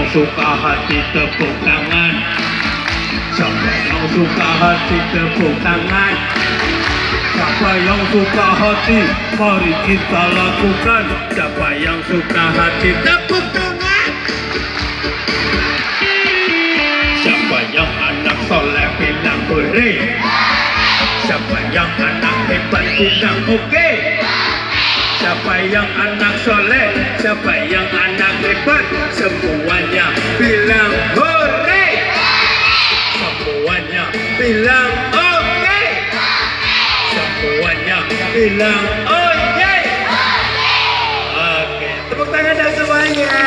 yang suka hati tepuk tangan. Siapa yang suka hati tepuk tangan. Siapa yang suka hati, mari kita lakukan. Siapa yang suka hati tepuk tangan. Siapa yang anak soleh bilang boleh. Siapa yang anak hebat bilang oke. Siapa yang anak soleh, siapa yang anak hebat, semuanya bilang hore. Semuanya bilang oke. Semuanya bilang oh yeah. Oke, tepuk tangan dah semuanya.